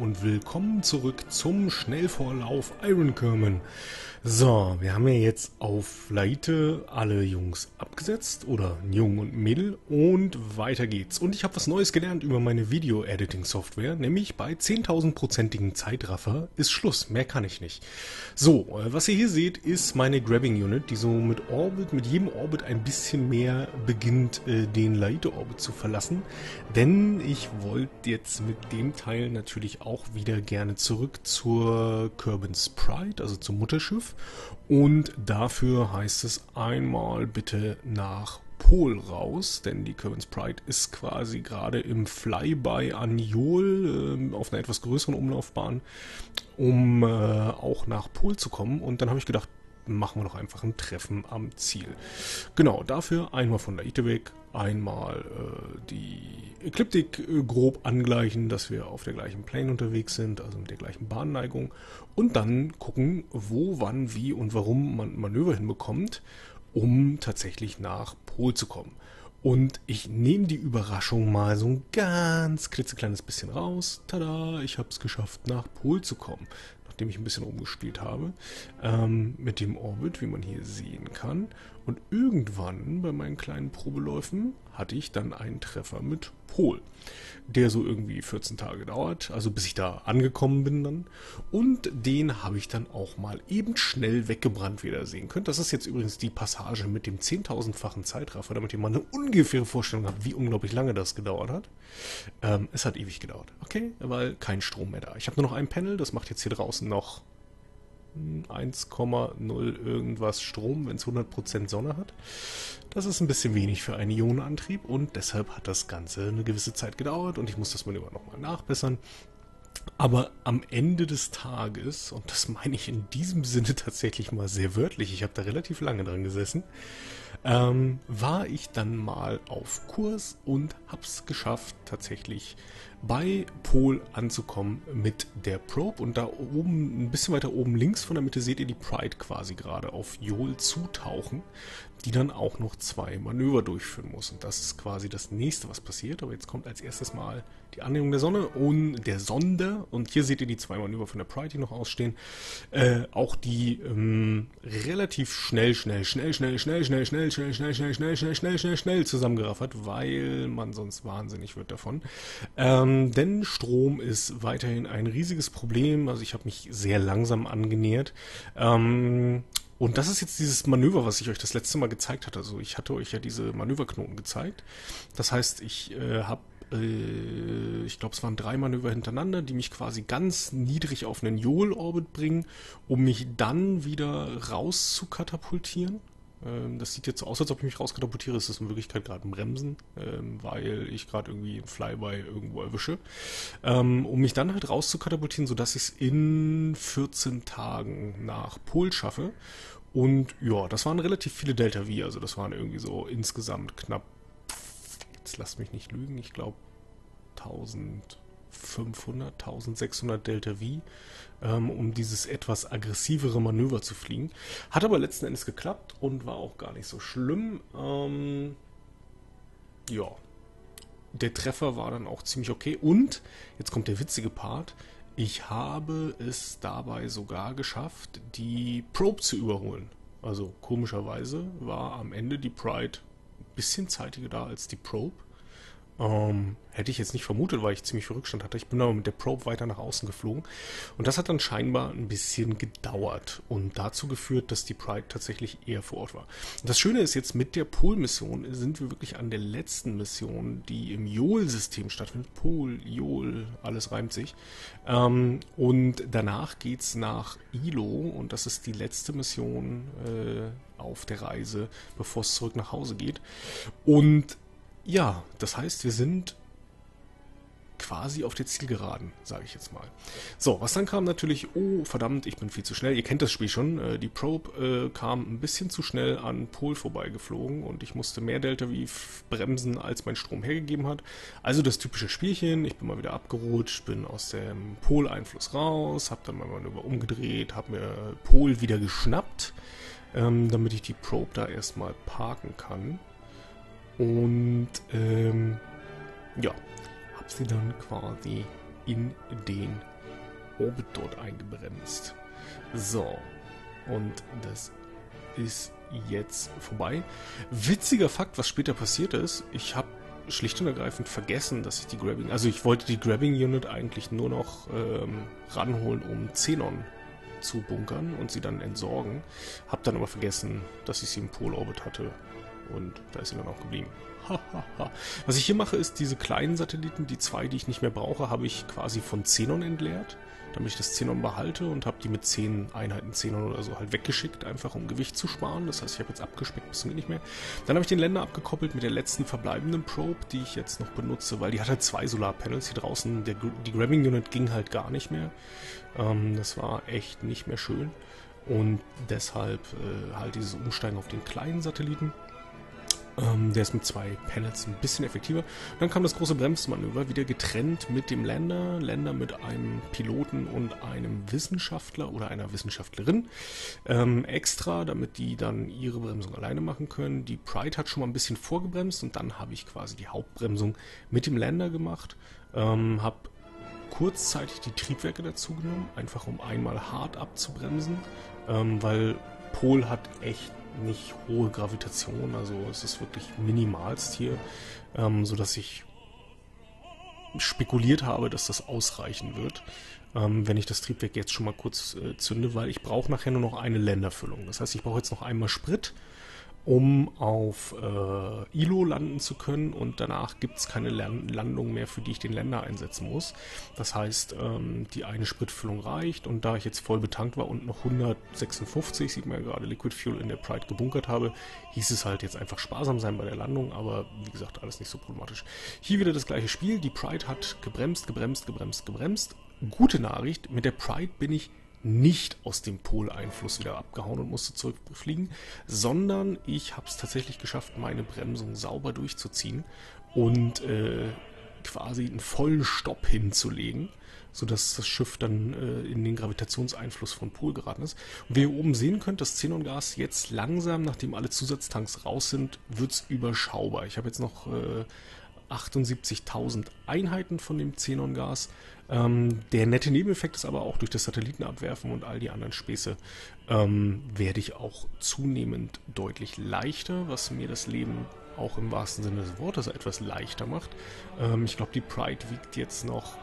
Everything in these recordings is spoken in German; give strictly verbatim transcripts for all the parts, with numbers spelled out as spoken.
und willkommen zurück zum Schnellvorlauf Ironkerman. So, wir haben ja jetzt auf Laite alle Jungs abgesetzt, oder ein Jungen und ein Mädel, und weiter geht's. Und ich habe was Neues gelernt über meine Video-Editing-Software, nämlich bei zehntausend-prozentigen Zeitraffer ist Schluss, mehr kann ich nicht. So, was ihr hier seht, ist meine Grabbing Unit, die so mit Orbit, mit jedem Orbit ein bisschen mehr beginnt, äh, den Laite-Orbit zu verlassen. Denn ich wollte jetzt mit dem Teil natürlich auch wieder gerne zurück zur Kerbin's Pride, also zum Mutterschiff. Und dafür heißt es einmal bitte nach Pol raus, denn die Kerbin's Pride ist quasi gerade im Flyby an Jol äh, auf einer etwas größeren Umlaufbahn, um äh, auch nach Pol zu kommen. Und dann habe ich gedacht, machen wir doch einfach ein Treffen am Ziel. Genau, dafür einmal von Laite weg, einmal äh, die Ekliptik äh, grob angleichen, dass wir auf der gleichen Plane unterwegs sind, also mit der gleichen Bahnneigung, und dann gucken, wo, wann, wie und warum man Manöver hinbekommt, um tatsächlich nach Pol zu kommen. Und ich nehme die Überraschung mal so ein ganz klitzekleines bisschen raus. Tada, ich habe es geschafft, nach Pol zu kommen. Nachdem ich ein bisschen rumgespielt habe, ähm, mit dem Orbit, wie man hier sehen kann. Und irgendwann bei meinen kleinen Probeläufen hatte ich dann einen Treffer mit Pol, der so irgendwie vierzehn Tage dauert, also bis ich da angekommen bin dann. Und den habe ich dann auch mal eben schnell weggebrannt, wie ihr da sehen könnt. Das ist jetzt übrigens die Passage mit dem zehntausendfachen Zeitraffer, damit ihr mal eine ungefähre Vorstellung habt, wie unglaublich lange das gedauert hat. Ähm, es hat ewig gedauert, okay, weil kein Strom mehr da. Ich habe nur noch ein Panel, das macht jetzt hier draußen noch eins Komma null irgendwas Strom, wenn es hundert Prozent Sonne hat. Das ist ein bisschen wenig für einen Ionenantrieb und deshalb hat das Ganze eine gewisse Zeit gedauert und ich muss das Manöver nochmal nachbessern. Aber am Ende des Tages, und das meine ich in diesem Sinne tatsächlich mal sehr wörtlich, ich habe da relativ lange dran gesessen, ähm, war ich dann mal auf Kurs und hab's geschafft, tatsächlich bei Pol anzukommen mit der Probe. Und da oben, ein bisschen weiter oben links von der Mitte, seht ihr die Pride quasi gerade auf Jol zutauchen, die dann auch noch zwei Manöver durchführen muss. Und das ist quasi das nächste, was passiert. Aber jetzt kommt als erstes mal die Annäherung der Sonne und der Sonde. Und hier seht ihr die zwei Manöver von der Pride, die noch ausstehen. Äh, auch die ähm, relativ schnell, schnell, schnell, schnell, schnell, schnell, schnell, schnell, schnell, schnell, schnell, schnell, schnell, schnell, schnell zusammengeraffert, weil man sonst wahnsinnig wird davon. Ähm, denn Strom ist weiterhin ein riesiges Problem. Also ich habe mich sehr langsam angenähert. Ähm, Und das ist jetzt dieses Manöver, was ich euch das letzte Mal gezeigt hatte. Also ich hatte euch ja diese Manöverknoten gezeigt. Das heißt, ich äh, habe, äh, ich glaube, es waren drei Manöver hintereinander, die mich quasi ganz niedrig auf einen Jol-Orbit bringen, um mich dann wieder raus zu katapultieren. Ähm, das sieht jetzt so aus, als ob ich mich rauskatapultiere. Es ist in Wirklichkeit gerade ein Bremsen, ähm, weil ich gerade irgendwie ein Flyby irgendwo erwische. Ähm, um mich dann halt rauszukatapultieren, sodass ich es in vierzehn Tagen nach Pol schaffe. Und ja, das waren relativ viele Delta V, also das waren irgendwie so insgesamt knapp, jetzt lasst mich nicht lügen, ich glaube eintausendfünfhundert, eintausendsechshundert Delta V, ähm, um dieses etwas aggressivere Manöver zu fliegen. Hat aber letzten Endes geklappt und war auch gar nicht so schlimm. Ähm, ja, der Treffer war dann auch ziemlich okay und, jetzt kommt der witzige Part, ich habe es dabei sogar geschafft, die Probe zu überholen. Also komischerweise war am Ende die Pride ein bisschen zeitiger da als die Probe. Ähm, hätte ich jetzt nicht vermutet, weil ich ziemlich viel Rückstand hatte. Ich bin aber mit der Probe weiter nach außen geflogen. Und das hat dann scheinbar ein bisschen gedauert und dazu geführt, dass die Pride tatsächlich eher vor Ort war. Und das Schöne ist jetzt, mit der Pol-Mission sind wir wirklich an der letzten Mission, die im Jol-System stattfindet. Pol, Jol, alles reimt sich. Ähm, und danach geht's nach Ilo und das ist die letzte Mission äh, auf der Reise, bevor es zurück nach Hause geht. Und ja, das heißt, wir sind quasi auf der Zielgeraden, sage ich jetzt mal. So, was dann kam natürlich, oh verdammt, ich bin viel zu schnell. Ihr kennt das Spiel schon, äh, die Probe äh, kam ein bisschen zu schnell an Pol vorbeigeflogen und ich musste mehr Delta V bremsen, als mein Strom hergegeben hat. Also das typische Spielchen, ich bin mal wieder abgerutscht, bin aus dem Pol-Einfluss raus, habe dann mein Manöver umgedreht, habe mir Pol wieder geschnappt, ähm, damit ich die Probe da erstmal parken kann. Und ähm, ja, habe sie dann quasi in den Orbit dort eingebremst. So, und das ist jetzt vorbei. Witziger Fakt, was später passiert ist, ich habe schlicht und ergreifend vergessen, dass ich die Grabbing, also ich wollte die Grabbing Unit eigentlich nur noch ähm, ranholen, um Xenon zu bunkern und sie dann entsorgen. Hab dann aber vergessen, dass ich sie im Pol-Orbit hatte und da ist sie dann auch geblieben. Was ich hier mache, ist diese kleinen Satelliten, die zwei, die ich nicht mehr brauche, habe ich quasi von Xenon entleert, damit ich das Xenon behalte und habe die mit zehn Einheiten Xenon oder so halt weggeschickt, einfach um Gewicht zu sparen. Das heißt, ich habe jetzt abgespeckt bis zum geht nicht mehr. Dann habe ich den Länder abgekoppelt mit der letzten verbleibenden Probe, die ich jetzt noch benutze, weil die hat halt zwei Solarpanels hier draußen. Der, die Grabbing Unit ging halt gar nicht mehr. Ähm, das war echt nicht mehr schön. Und deshalb äh, halt dieses Umsteigen auf den kleinen Satelliten. Ähm, der ist mit zwei Panels ein bisschen effektiver. Dann kam das große Bremsmanöver, wieder getrennt mit dem Lander. Lander mit einem Piloten und einem Wissenschaftler oder einer Wissenschaftlerin. Ähm, extra, damit die dann ihre Bremsung alleine machen können. Die Pride hat schon mal ein bisschen vorgebremst und dann habe ich quasi die Hauptbremsung mit dem Lander gemacht. Ähm, habe kurzzeitig die Triebwerke dazu genommen, einfach um einmal hart abzubremsen, ähm, weil Pol hat echt nicht hohe Gravitation, also es ist wirklich minimalst hier, ähm, so dass ich spekuliert habe, dass das ausreichen wird, ähm, wenn ich das Triebwerk jetzt schon mal kurz äh, zünde, weil ich brauche nachher nur noch eine Länderfüllung. Das heißt, ich brauche jetzt noch einmal Sprit, um auf äh, I L O landen zu können und danach gibt es keine Landung mehr, für die ich den Länder einsetzen muss. Das heißt, ähm, die eine Spritfüllung reicht und da ich jetzt voll betankt war und noch hundertsechsundfünfzig, sieht man ja gerade, Liquid Fuel in der Pride gebunkert habe, hieß es halt jetzt einfach sparsam sein bei der Landung, aber wie gesagt, alles nicht so problematisch. Hier wieder das gleiche Spiel, die Pride hat gebremst, gebremst, gebremst, gebremst. Gute Nachricht, mit der Pride bin ich nicht aus dem Poleinfluss wieder abgehauen und musste zurückfliegen, sondern ich habe es tatsächlich geschafft, meine Bremsung sauber durchzuziehen und äh, quasi einen vollen Stopp hinzulegen, sodass das Schiff dann äh, in den Gravitationseinfluss von Pol geraten ist. Und wie ihr oben sehen könnt, das Xenongas jetzt langsam, nachdem alle Zusatztanks raus sind, wird es überschaubar. Ich habe jetzt noch äh, achtundsiebzigtausend Einheiten von dem Xenongas. Ähm, der nette Nebeneffekt ist aber auch durch das Satellitenabwerfen und all die anderen Späße ähm, werde ich auch zunehmend deutlich leichter, was mir das Leben auch im wahrsten Sinne des Wortes etwas leichter macht. Ähm, ich glaube, die Pride wiegt jetzt noch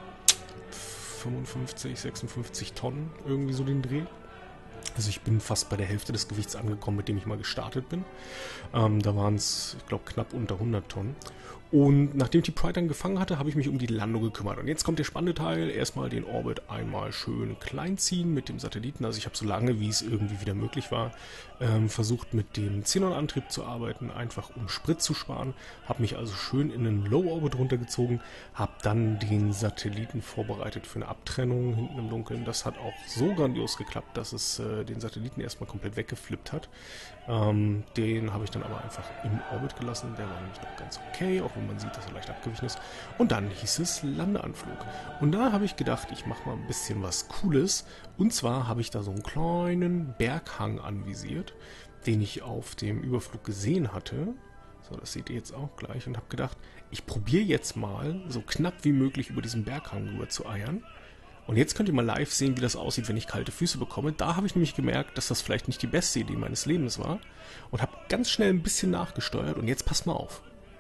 fünfundfünfzig, sechsundfünfzig Tonnen, irgendwie so den Dreh. Also ich bin fast bei der Hälfte des Gewichts angekommen, mit dem ich mal gestartet bin. Ähm, da waren es, ich glaube, knapp unter hundert Tonnen. Und nachdem ich die Pride dann gefangen hatte, habe ich mich um die Landung gekümmert. Und jetzt kommt der spannende Teil. Erstmal den Orbit einmal schön klein ziehen mit dem Satelliten. Also ich habe so lange, wie es irgendwie wieder möglich war, ähm, versucht mit dem Xenon-Antrieb zu arbeiten, einfach um Sprit zu sparen. Habe mich also schön in einen Low-Orbit runtergezogen, habe dann den Satelliten vorbereitet für eine Abtrennung hinten im Dunkeln. Das hat auch so grandios geklappt, dass es äh, den Satelliten erstmal komplett weggeflippt hat. Ähm, den habe ich dann aber einfach im Orbit gelassen. Der war nämlich noch ganz okay, auch wenn man sieht, dass er leicht abgewichen ist. Und dann hieß es Landeanflug. Und da habe ich gedacht, ich mache mal ein bisschen was Cooles. Und zwar habe ich da so einen kleinen Berghang anvisiert, den ich auf dem Überflug gesehen hatte. So, das seht ihr jetzt auch gleich. Und habe gedacht, ich probiere jetzt mal so knapp wie möglich über diesen Berghang rüber zu eiern. Und jetzt könnt ihr mal live sehen, wie das aussieht, wenn ich kalte Füße bekomme. Da habe ich nämlich gemerkt, dass das vielleicht nicht die beste Idee meines Lebens war. Und habe ganz schnell ein bisschen nachgesteuert. Und jetzt passt mal auf.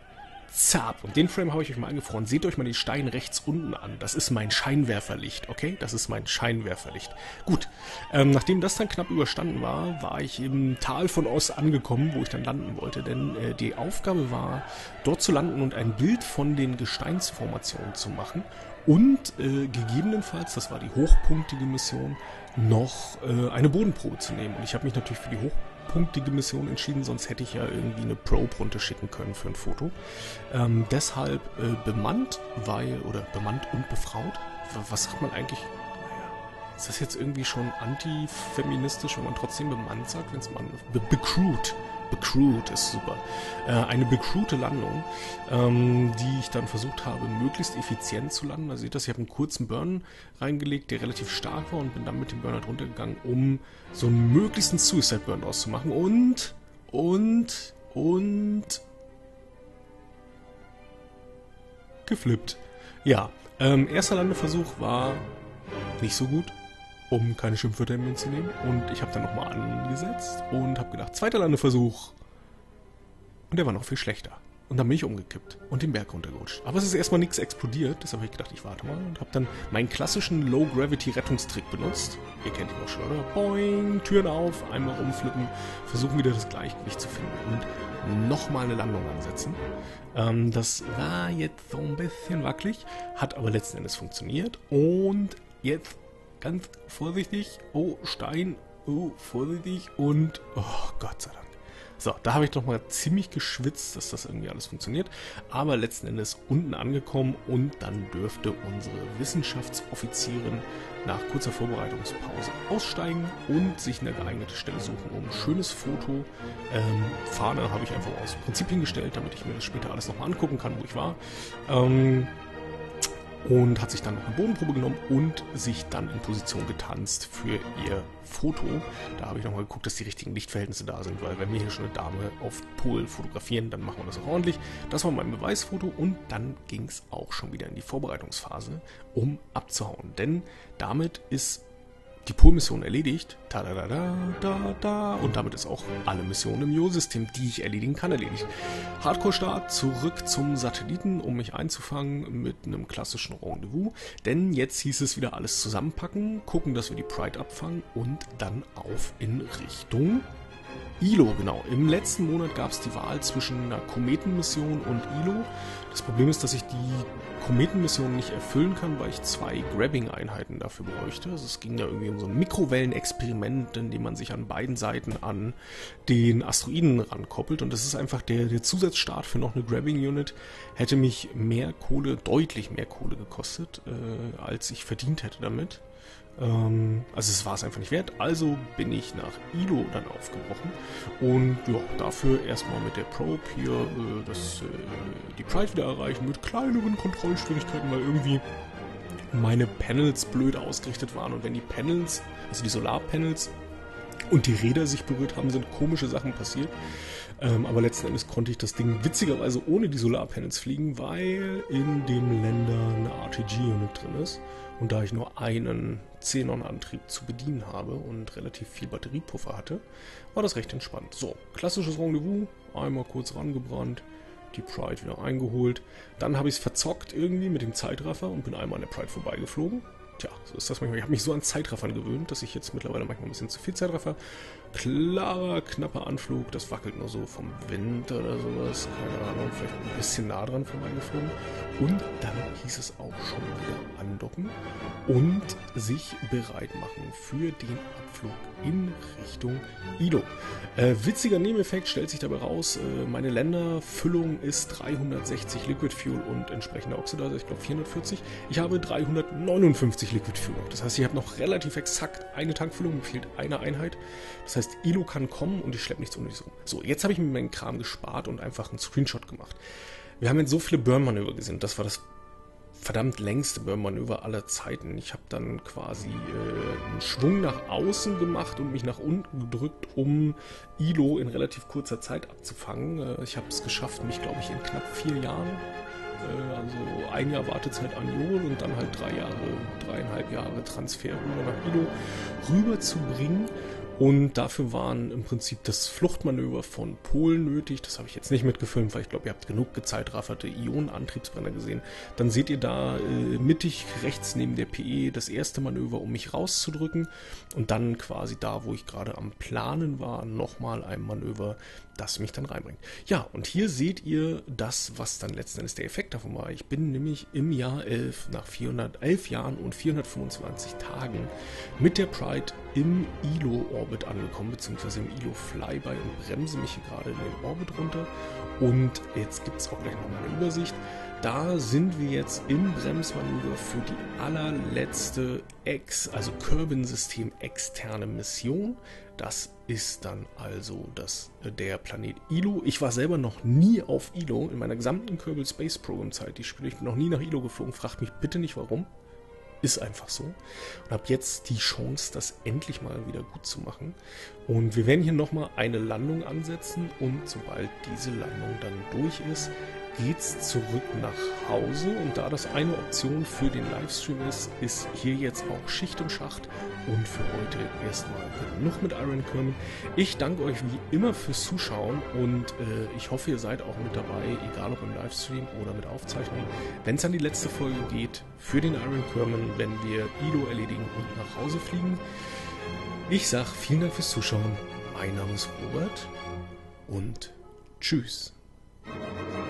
Zap. Und den Frame habe ich euch mal eingefroren. Seht euch mal den Stein rechts unten an. Das ist mein Scheinwerferlicht, okay? Das ist mein Scheinwerferlicht. Gut, ähm, nachdem das dann knapp überstanden war, war ich im Tal von Oz angekommen, wo ich dann landen wollte. Denn äh, die Aufgabe war, dort zu landen und ein Bild von den Gesteinsformationen zu machen. Und äh, gegebenenfalls, das war die hochpunktige Mission, noch äh, eine Bodenprobe zu nehmen. Und ich habe mich natürlich für die hochpunktige Mission entschieden, sonst hätte ich ja irgendwie eine Probe runterschicken können für ein Foto. Ähm, deshalb äh, bemannt, weil, oder bemannt und befraut. Was sagt man eigentlich? Ist das jetzt irgendwie schon antifeministisch, wenn man trotzdem bemannt sagt, wenn es man be becrewed. Becrewed ist super. Äh, eine becrewte Landung, ähm, die ich dann versucht habe, möglichst effizient zu landen. Also seht das, ich habe einen kurzen Burn reingelegt, der relativ stark war und bin dann mit dem Burner runtergegangen, um so einen möglichsten Suicide Burn auszumachen. Und, und, und geflippt. Ja, ähm, erster Landeversuch war nicht so gut, um keine Schimpfwörter in den Mund zu nehmen. Und ich habe dann nochmal angesetzt und habe gedacht, zweiter Landeversuch. Und der war noch viel schlechter. Und dann bin ich umgekippt und den Berg runtergerutscht. Aber es ist erstmal nichts explodiert, deshalb habe ich gedacht, ich warte mal und habe dann meinen klassischen Low-Gravity-Rettungstrick benutzt. Ihr kennt ihn auch schon, oder? Boing, Türen auf, einmal rumflippen, versuchen wieder das Gleichgewicht zu finden und nochmal eine Landung ansetzen. Ähm, das war jetzt so ein bisschen wackelig, hat aber letzten Endes funktioniert. Und jetzt ganz vorsichtig, oh, Stein, oh, vorsichtig und, oh, Gott sei Dank. So, da habe ich doch mal ziemlich geschwitzt, dass das irgendwie alles funktioniert. Aber letzten Endes unten angekommen und dann dürfte unsere Wissenschaftsoffizierin nach kurzer Vorbereitungspause aussteigen und sich eine geeignete Stelle suchen, um ein schönes Foto. Ähm, Fahne habe ich einfach aus Prinzip hingestellt, damit ich mir das später alles nochmal angucken kann, wo ich war. Ähm, und hat sich dann noch eine Bodenprobe genommen und sich dann in Position getanzt für ihr Foto. Da habe ich nochmal geguckt, dass die richtigen Lichtverhältnisse da sind, weil wenn wir hier schon eine Dame auf Pol fotografieren, dann machen wir das auch ordentlich. Das war mein Beweisfoto und dann ging es auch schon wieder in die Vorbereitungsphase, um abzuhauen. Denn damit ist die Pol-Mission erledigt, ta da da da da da, und damit ist auch alle Missionen im Jo-System, die ich erledigen kann, erledigt. Hardcore-Start, zurück zum Satelliten, um mich einzufangen mit einem klassischen Rendezvous, denn jetzt hieß es wieder alles zusammenpacken, gucken, dass wir die Pride abfangen und dann auf in Richtung I L O, genau. Im letzten Monat gab es die Wahl zwischen einer Kometenmission und I L O. Das Problem ist, dass ich die Kometenmission nicht erfüllen kann, weil ich zwei Grabbing-Einheiten dafür bräuchte. Also es ging ja irgendwie um so ein Mikrowellenexperiment, in dem man sich an beiden Seiten an den Asteroiden rankoppelt. Und das ist einfach der, der Zusatzstart für noch eine Grabbing-Unit. Hätte mich mehr Kohle, deutlich mehr Kohle gekostet, äh, als ich verdient hätte damit. Also es war es einfach nicht wert, also bin ich nach I L O dann aufgebrochen und ja, dafür erstmal mit der Probe hier äh, das, äh, die Pride wieder erreichen mit kleineren Kontrollschwierigkeiten, weil irgendwie meine Panels blöd ausgerichtet waren und wenn die Panels, also die Solarpanels und die Räder sich berührt haben, sind komische Sachen passiert. Ähm, aber letzten Endes konnte ich das Ding witzigerweise ohne die Solarpanels fliegen, weil in dem Länder eine R T G-Unit drin ist. Und da ich nur einen Xenon-Antrieb zu bedienen habe und relativ viel Batteriepuffer hatte, war das recht entspannt. So, klassisches Rendezvous, einmal kurz rangebrannt, die Pride wieder eingeholt. Dann habe ich es verzockt irgendwie mit dem Zeitraffer und bin einmal an der Pride vorbeigeflogen. Tja, so ist das manchmal. Ich habe mich so an Zeitraffern gewöhnt, dass ich jetzt mittlerweile manchmal ein bisschen zu viel Zeitraffer. Klarer, knapper Anflug, das wackelt nur so vom Wind oder sowas. Keine Ahnung, vielleicht ein bisschen nah dran vorbeigeflogen. Und dann hieß es auch schon wieder andocken und sich bereit machen für den Abflug in Richtung I L O. Äh, witziger Nebeneffekt stellt sich dabei raus, äh, meine Länderfüllung ist dreihundertsechzig Liquid Fuel und entsprechender Oxidizer, ich glaube vierhundertvierzig. Ich habe dreihundertneunundfünfzig Liquid Fuel noch. Das heißt, ich habe noch relativ exakt eine Tankfüllung, mir fehlt eine Einheit. Das heißt, I L O kann kommen und ich schleppe nichts unnötig rum. So, jetzt habe ich mir meinen Kram gespart und einfach einen Screenshot gemacht. Wir haben jetzt so viele Burn-Manöver gesehen. Das war das verdammt längste Burn-Manöver aller Zeiten. Ich habe dann quasi äh, einen Schwung nach außen gemacht und mich nach unten gedrückt, um I L O in relativ kurzer Zeit abzufangen. Äh, ich habe es geschafft, mich, glaube ich, in knapp vier Jahren, äh, also ein Jahr Wartezeit an Iol und dann halt drei Jahre, dreieinhalb Jahre Transfer rüber nach I L O rüberzubringen. Und dafür waren im Prinzip das Fluchtmanöver von Polen nötig. Das habe ich jetzt nicht mitgefilmt, weil ich glaube, ihr habt genug gezeitrafferte Ionenantriebsbrenner gesehen. Dann seht ihr da äh, mittig rechts neben der P E das erste Manöver, um mich rauszudrücken. Und dann quasi da, wo ich gerade am Planen war, nochmal ein Manöver, das mich dann reinbringt. Ja, und hier seht ihr das, was dann letzten Endes der Effekt davon war. Ich bin nämlich im Jahr elf, nach vierhundertelf Jahren und vierhundertfünfundzwanzig Tagen mit der Pride im I L O-Orbit angekommen, beziehungsweise im I L O-Flyby und bremse mich hier gerade in den Orbit runter. Und jetzt gibt es auch gleich nochmal eine Übersicht. Da sind wir jetzt im Bremsmanöver für die allerletzte Ex, also Kerbin-System externe Mission. Das ist dann also das, der Planet I L O. Ich war selber noch nie auf I L O in meiner gesamten Kerbal Space Program Zeit. Die spiele ich noch nie nach I L O geflogen. Fragt mich bitte nicht warum. Ist einfach so. Und habe jetzt die Chance, das endlich mal wieder gut zu machen. Und wir werden hier nochmal eine Landung ansetzen und sobald diese Landung dann durch ist, geht's zurück nach Hause und da das eine Option für den Livestream ist, ist hier jetzt auch Schicht im Schacht und für heute erstmal genug mit Iron Kerman. Ich danke euch wie immer fürs Zuschauen und äh, ich hoffe, ihr seid auch mit dabei, egal ob im Livestream oder mit Aufzeichnung, wenn es an die letzte Folge geht, für den Iron Kerman, wenn wir Ilo erledigen und nach Hause fliegen. Ich sag vielen Dank fürs Zuschauen, mein Name ist Robert und tschüss.